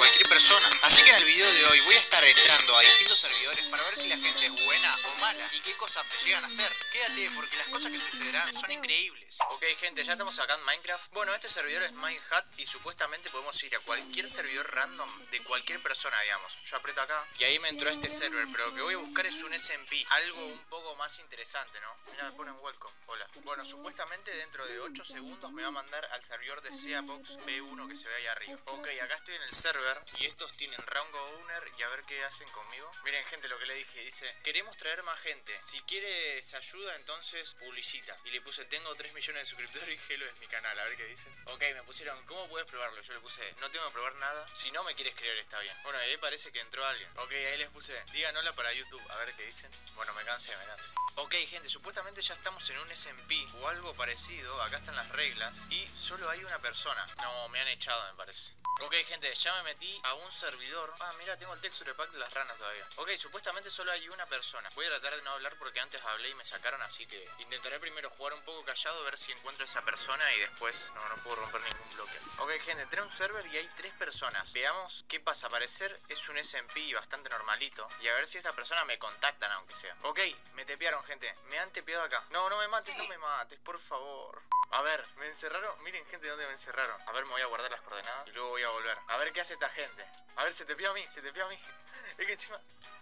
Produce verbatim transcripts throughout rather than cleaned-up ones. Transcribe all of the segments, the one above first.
cualquier persona. Así que en el video de hoy voy a estar entrando a distintos servidores para ver si la gente es buena o mala y qué cosas me llegan a hacer. Quédate porque las cosas que sucederán son increíbles. Ok gente, ya estamos acá en Minecraft. Bueno, este servidor es Minehut y supuestamente podemos ir a cualquier servidor random de cualquier persona, digamos. Yo aprieto acá y ahí me entró este server, pero lo que voy a buscar es un S M P, algo un poco más interesante, ¿no? Mira, me ponen welcome, hola. Bueno, supuestamente dentro de ocho segundos me va a mandar al servidor de Seabox B uno que se ve ahí arriba. Ok, acá estoy en el server y estos tienen rango owner y a ver qué hacen conmigo. Miren gente, lo que le dije, dice, queremos traer más gente. Si quieres ayuda, entonces publicita. Y le puse, tengo tres millones de suscriptores y Hello es mi canal, a ver qué dicen. Ok, me pusieron, ¿cómo puedes probarlo? Yo le puse, no tengo que probar nada. Si no me quieres creer está bien. Bueno, ahí parece que entró alguien. Ok, ahí les puse, digan hola para YouTube, a ver qué dicen. Bueno, me cansé, me cansé. Ok gente, supuestamente ya estamos en un S M P o algo parecido. Acá están las reglas y solo hay una persona. No, me han echado me parece. Ok gente, ya me metí a un servidor. Ah, mira, tengo el texture pack de las ranas todavía. Ok, supuestamente solo hay una persona. Voy a tratar de no hablar porque antes hablé y me sacaron, así que intentaré primero jugar un poco callado, ver si encuentro a esa persona y después no, no puedo romper ningún bloque. Ok gente, entré a un server y hay tres personas. Veamos qué pasa, a parecer es un S M P bastante normalito. Y a ver si esta persona me contactan aunque sea. Ok, me tepearon gente, me han tepeado acá. No, no me mates, no me mates, por favor. A ver, me encerraron, miren gente dónde me encerraron. A ver, me voy a guardar las coordenadas y luego voy a volver. A ver qué hace esta gente. A ver, se tepió a mí, se tepió a mí. Es que encima...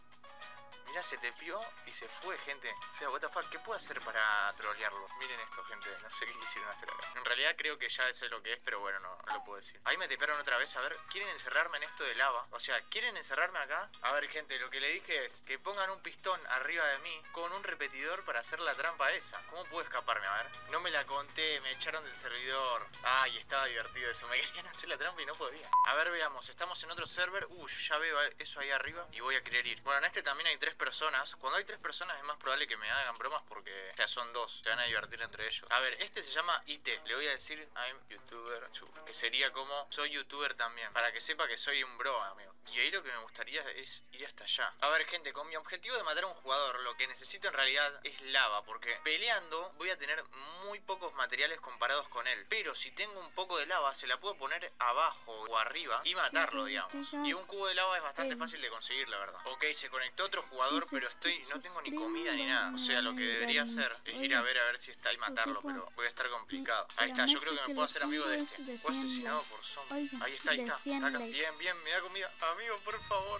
Mira, se tepió y se fue, gente. O sea, what the fuck, ¿qué puedo hacer para trolearlo? Miren esto, gente, no sé qué quisieron hacer acá. En realidad creo que ya sé lo que es, pero bueno, no, no lo puedo decir. Ahí me tepearon otra vez, a ver, ¿quieren encerrarme en esto de lava? O sea, ¿quieren encerrarme acá? A ver, gente, lo que le dije es que pongan un pistón arriba de mí con un repetidor para hacer la trampa esa. ¿Cómo puedo escaparme? A ver. No me la conté, me echaron del servidor. Ay, estaba divertido eso, me querían hacer la trampa y no podía. A ver, veamos, estamos en otro server. Uh, ya veo eso ahí arriba y voy a querer ir. Bueno, en este también hay tres personas. Cuando hay tres personas es más probable que me hagan bromas porque, o sea, son dos, se van a divertir entre ellos. A ver, este se llama I T, le voy a decir I'm YouTuber too, que sería como soy YouTuber también, para que sepa que soy un bro, amigo. Y ahí lo que me gustaría es ir hasta allá. A ver, gente, con mi objetivo de matar a un jugador, lo que necesito en realidad es lava, porque peleando voy a tener muy pocos materiales comparados con él. Pero si tengo un poco de lava, se la puedo poner abajo o arriba y matarlo, digamos. Y un cubo de lava es bastante fácil de conseguir, la verdad. Ok, se conectó otro jugador, pero estoy, no tengo ni comida ni nada. O sea, lo que debería hacer es ir a ver a ver si está y matarlo, pero voy a estar complicado. Ahí está, yo creo que me puedo hacer amigo de este. Fue asesinado por zombie. Ahí está, ahí está, está acá. Bien, bien, me da comida. Amigo, por favor.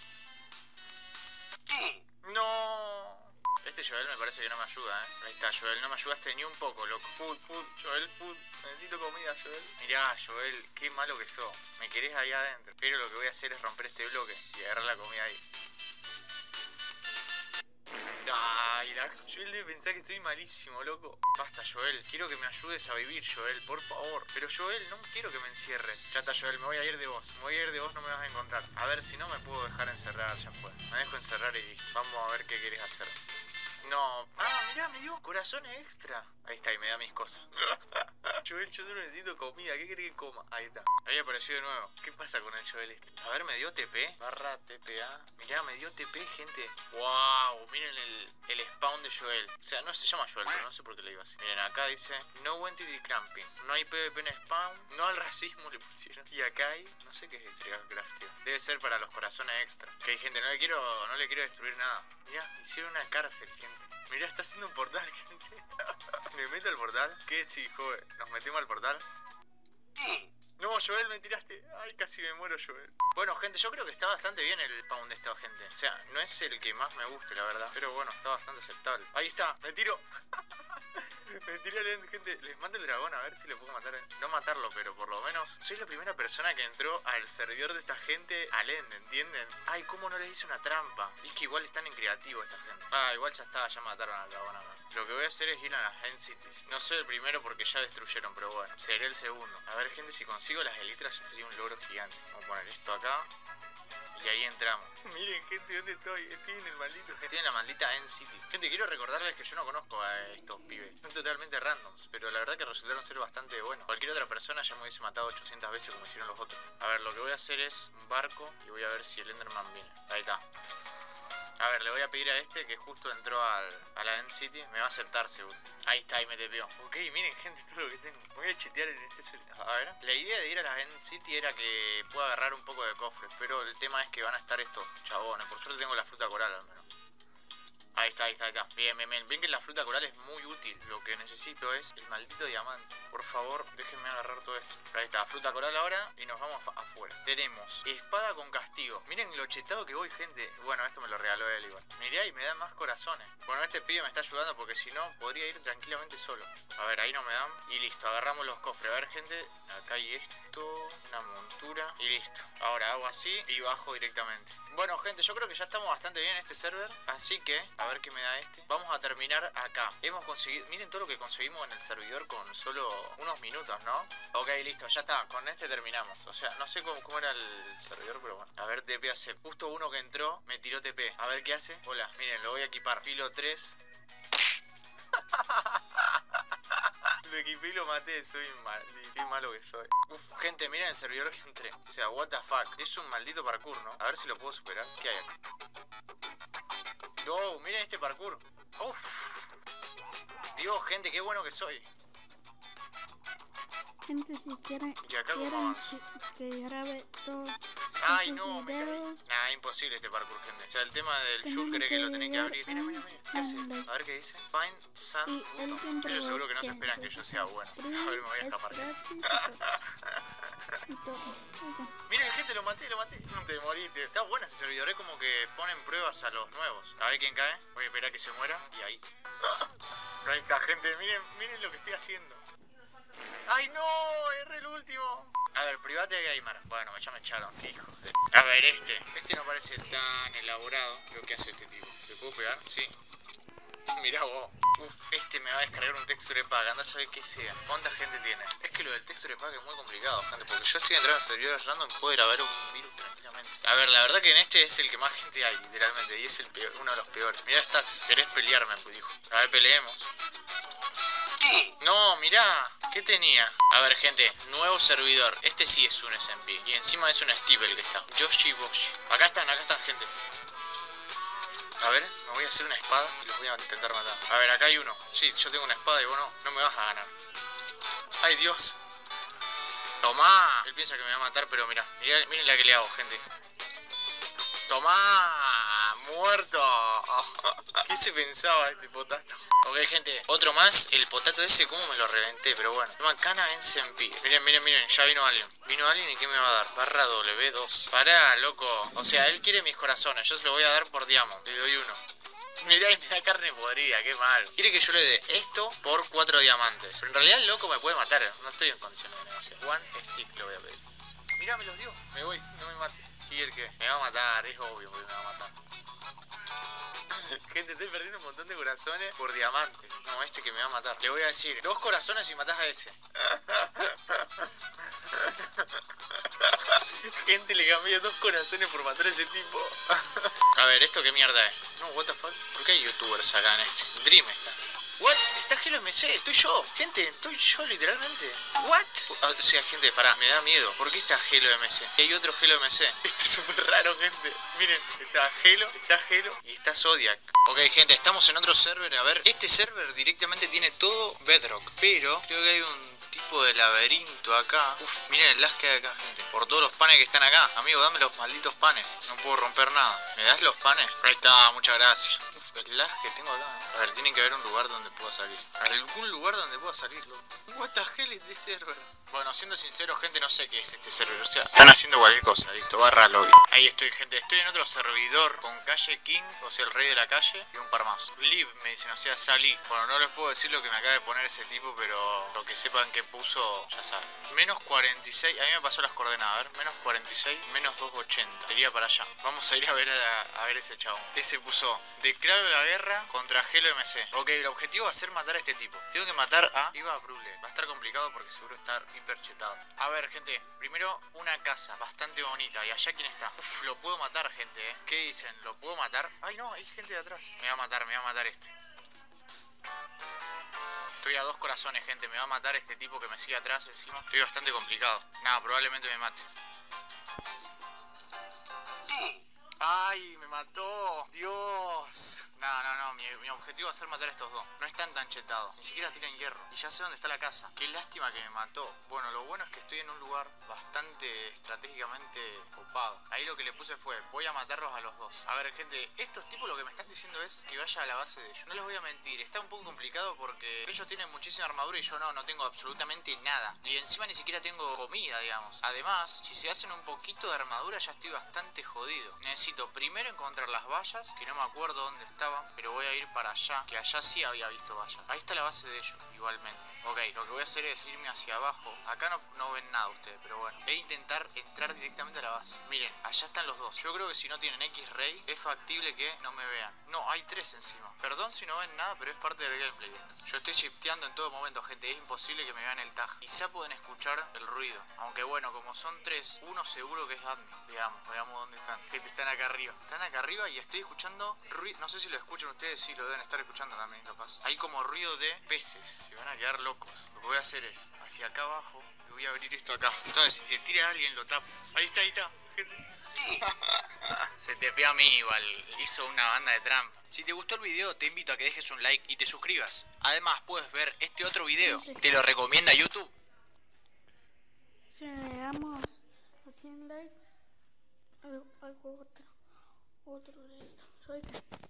No. Este Joel me parece que no me ayuda, eh. Ahí está, Joel, no me ayudaste ni un poco, loco. Food, food, Joel, food. Necesito comida, Joel. Mirá, Joel, qué malo que sos. Me querés ahí adentro. Pero lo que voy a hacer es romper este bloque y agarrar la comida ahí. Ay, la Joel debe pensar que soy malísimo, loco. Basta, Joel, quiero que me ayudes a vivir, Joel, por favor. Pero Joel, no quiero que me encierres. Ya está, Joel, me voy a ir de vos. Me voy a ir de vos, no me vas a encontrar. A ver, si no me puedo dejar encerrar, ya fue. Me dejo encerrar y listo. Vamos a ver qué querés hacer. No. Ah, mirá, me dio corazones extra. Ahí está, y me da mis cosas. Joel, yo solo necesito comida. ¿Qué querés que coma? Ahí está. Ahí apareció de nuevo. ¿Qué pasa con el Joel este? A ver, me dio T P. Barra T P A. Mirá, me dio T P, gente. Wow, miren el, el spawn de Joel. O sea, no se llama Joel, pero no sé por qué le iba así. Miren, acá dice no entity cramping. No hay PvP en spawn. No al racismo le pusieron. Y acá hay, no sé qué es este craft, tío. Debe ser para los corazones extra. Que hay gente, no le quiero, no le quiero destruir nada. Mirá, hicieron una cárcel, gente. Mirá, está haciendo un portal, gente. ¿Me meto al portal? ¿Qué sí, joven? ¿Nos metemos al portal? No, Joel, me tiraste. Ay, casi me muero, Joel. Bueno, gente, yo creo que está bastante bien el spawn de esta gente. O sea, no es el que más me guste, la verdad. Pero bueno, está bastante aceptable. Ahí está, me tiro. Me tiré al end, gente. Les mando el dragón a ver si le puedo matar. No matarlo, pero por lo menos soy la primera persona que entró al servidor de esta gente al end, ¿entienden? Ay, cómo no les hice una trampa. Es que igual están en creativo esta gente. Ah, igual ya está, ya mataron al dragón acá. Lo que voy a hacer es ir a las End Cities. No soy el primero porque ya destruyeron, pero bueno, seré el segundo. A ver, gente, si consigo las elitras ya sería un logro gigante. Vamos a poner esto acá. Y ahí entramos. Miren, gente, ¿dónde estoy? Estoy en el maldito... Estoy en la maldita End City. Gente, quiero recordarles que yo no conozco a estos pibes. Son totalmente randoms, pero la verdad que resultaron ser bastante buenos. Cualquier otra persona ya me hubiese matado ochocientas veces como hicieron los otros. A ver, lo que voy a hacer es un barco y voy a ver si el Enderman viene. Ahí está. A ver, le voy a pedir a este que justo entró al, a la End City. Me va a aceptar seguro. Ahí está, y me tepeó. Ok, miren gente todo lo que tengo. Voy a chetear en este... A ver, la idea de ir a la End City era que pueda agarrar un poco de cofres. Pero el tema es que van a estar estos chabones. Por suerte tengo la fruta coral al menos. Ahí está, ahí está, ahí está. Bien, bien, bien. Ven que la fruta coral es muy útil. Lo que necesito es el maldito diamante. Por favor, déjenme agarrar todo esto. Ahí está, fruta coral ahora y nos vamos afuera. Tenemos espada con castigo. Miren lo chetado que voy, gente. Bueno, esto me lo regaló él igual. Mirá y me da más corazones. Bueno, este pibe me está ayudando porque si no, podría ir tranquilamente solo. A ver, ahí no me dan. Y listo, agarramos los cofres. A ver, gente, acá hay esto, una montura y listo. Ahora hago así y bajo directamente. Bueno, gente, yo creo que ya estamos bastante bien en este server. Así que... a ver qué me da este. Vamos a terminar acá. Hemos conseguido... miren todo lo que conseguimos en el servidor con solo unos minutos, ¿no? Ok, listo, ya está. Con este terminamos. O sea, no sé cómo, cómo era el servidor, pero bueno. A ver, T P hace. Justo uno que entró me tiró T P. A ver qué hace. Hola, miren, lo voy a equipar. Filo tres. Lo equipé y lo maté. Soy mal. Qué malo que soy. Uf, gente, miren el servidor que entré. O sea, what the fuck. Es un maldito parkour, ¿no? A ver si lo puedo superar. ¿Qué hay acá? No, miren este parkour. Uff. Dios, gente, qué bueno que soy. Gente, si quieren, ¿Y acá cómo quieren avanzo? que grabe todos Ay, estos no, me caí. videos, Nah, imposible este parkour, gente. O sea, el tema del tenemos shulker que lo tenés que llegar abrir. Mira, mira, mira. ¿Qué a hace? cien A ver qué dice. Find sand y el button. tiempo Ellos seguro que no se que esperan que yo sea bueno. A ver, me voy a es escapar. gratis y todo. Y todo. Miren, gente, lo maté, lo maté. No te moriste. Está bueno ese servidor. Es como que ponen pruebas a los nuevos. A ver quién cae. Voy a esperar que se muera. Y ahí. Ahí está, gente. Miren, miren lo que estoy haciendo. ¡Ay, no! Erré el último. A ver, private de gamer. Bueno, ya me echaron. Qué hijo de... A ver, este. Este no parece tan elaborado. Lo que hace este tipo. ¿Le puedo pegar? Sí. Mirá vos. Uf, este me va a descargar un texture pack. Anda a saber qué sea. ¿Cuánta gente tiene? Es que lo del texture pack es muy complicado, gente. Porque yo estoy entrando en servidores random y puedo ir a ver un virus tranquilamente. A ver, la verdad que en este es el que más gente hay, literalmente. Y es el peor, uno de los peores. Mirá, Stacks. ¿Querés pelearme? Pues dijo. A ver, peleemos. No, mirá. ¿Qué tenía? A ver, gente. Nuevo servidor. Este sí es un S M P. Y encima es un Steve el que está. Yoshi Boshi. Acá están, acá están, gente. A ver, me voy a hacer una espada y los voy a intentar matar. A ver, acá hay uno. Sí, yo tengo una espada y vos no, no me vas a ganar. ¡Ay, Dios! ¡Tomá! Él piensa que me va a matar, pero mirá. Mirá, miren la que le hago, gente. ¡Tomá! ¡Muerto! ¿Qué se pensaba este potato? Ok, gente, otro más. El potato ese, cómo me lo reventé, pero bueno. Se llama Cana en C M P. Miren, miren, miren, ya vino alguien. Vino alguien y ¿qué me va a dar? Barra W dos. Pará, loco. O sea, él quiere mis corazones. Yo se lo voy a dar por diamond. Le doy uno. Mirá, y me da carne podrida, qué mal. Quiere que yo le dé esto por cuatro diamantes. Pero en realidad el loco me puede matar. No estoy en condiciones de negociar. One stick le voy a pedir. Mirá, me los dio. Me voy, no me mates. ¿Y el qué? Me va a matar, es obvio porque me va a matar. Gente, estoy perdiendo un montón de corazones por diamantes. No, este que me va a matar. Le voy a decir, dos corazones y matás a ese. Gente, le cambié dos corazones por matar a ese tipo. A ver, ¿esto qué mierda es? No, what the fuck. ¿Por qué hay youtubers acá en este? Dream está. What? Está Gelo M C, estoy yo. Gente, estoy yo literalmente. What? O sea, gente, pará, me da miedo. ¿Por qué está Gelo M C? Y hay otro Gelo M C. Está súper raro, gente. Miren, está Gelo, está Gelo y está Zodiac. Ok, gente, estamos en otro server. A ver, este server directamente tiene todo Bedrock. Pero creo que hay un tipo de laberinto acá. Uf, miren el lag que hay acá, gente. Por todos los panes que están acá. Amigo, dame los malditos panes. No puedo romper nada. ¿Me das los panes? Ahí está, muchas gracias. Uf, el lag que tengo acá. A ver, tiene que haber un lugar donde pueda salir. ¿Algún lugar donde pueda salir, loco? What the hell is this server? Bueno, siendo sincero, gente, no sé qué es este server. O sea, están haciendo cualquier cosa. Listo, barra lobby. Ahí estoy, gente. Estoy en otro servidor con Calle King, o sea, el rey de la calle, y un par más. Live, me dicen, o sea, salí. Bueno, no les puedo decir lo que me acaba de poner ese tipo, pero lo que sepan que puso, ya saben. Menos cuarenta y seis, a mí me pasó las coordenadas. A ver, menos cuarenta y seis, menos doscientos ochenta. Sería para allá. Vamos a ir a ver a, a ver ese chabón. Ese puso, declaro la guerra contra Gelo M C. Ok, el objetivo va a ser matar a este tipo. Tengo que matar a Iva Brule. Va a estar complicado porque seguro estar hiperchetado. A ver, gente, primero una casa bastante bonita. ¿Y allá quién está? Uf, lo puedo matar, gente, ¿eh? ¿Qué dicen? ¿Lo puedo matar? Ay, no, hay gente de atrás. Me va a matar, me va a matar este. Estoy a dos corazones, gente. Me va a matar este tipo que me sigue atrás encima. Estoy bastante complicado. Nada, probablemente me mate. ¡Ay, me mató! ¡Dios! objetivo va a ser matar a estos dos. No están tan chetados, ni siquiera tienen hierro. Y ya sé dónde está la casa. Qué lástima que me mató. Bueno, lo bueno es que estoy en un lugar bastante estratégicamente copado. Ahí lo que le puse fue, voy a matarlos a los dos. A ver, gente, estos tipos lo que me están diciendo es que vaya a la base de ellos. No les voy a mentir, está un poco complicado porque ellos tienen muchísima armadura y yo no, no tengo absolutamente nada. Y encima ni siquiera tengo comida, digamos. Además, si se hacen un poquito de armadura ya estoy bastante jodido. Necesito primero encontrar las vallas, que no me acuerdo dónde estaban, pero voy a ir para allá, que allá sí había visto vallas. Ahí está la base de ellos, igualmente. Ok, lo que voy a hacer es irme hacia abajo. Acá no, no ven nada ustedes, pero bueno. Voy a intentar entrar directamente a la base. Miren, allá están los dos. Yo creo que si no tienen X-Ray, es factible que no me vean. No, hay tres encima. Perdón si no ven nada, pero es parte del gameplay esto. Yo estoy shifteando en todo momento, gente. Es imposible que me vean el tag. Quizá pueden escuchar el ruido. Aunque bueno, como son tres, uno seguro que es admin. Veamos, veamos dónde están. Gente, están acá arriba. Están acá arriba y estoy escuchando ruido. No sé si lo escuchan ustedes, sí lo deben estar escuchando también, capaz. Hay como ruido de peces. Se van a quedar locos. Lo que voy a hacer es, hacia acá abajo, y voy a abrir esto acá. Entonces, si se tira alguien, lo tapo. Ahí está, ahí está. Se te pega a mí igual, hizo una banda de trampa. Si te gustó el video te invito a que dejes un like y te suscribas. Además puedes ver este otro video, te lo recomienda YouTube. Si le damos a cien likes, algo, algo otro, otro de esto. Soy